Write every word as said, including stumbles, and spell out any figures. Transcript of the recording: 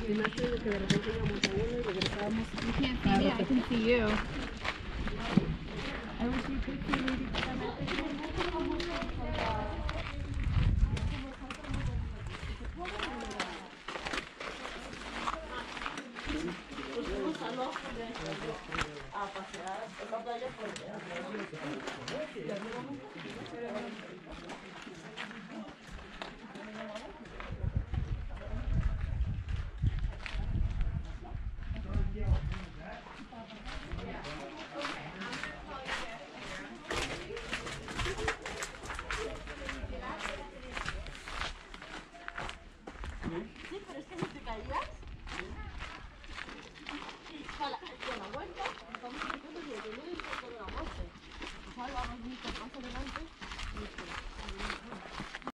Imagínate que de repente íbamos a uno y regresábamos. You can't see me, I can see you. I wish you could see me. A pasear por la playa porque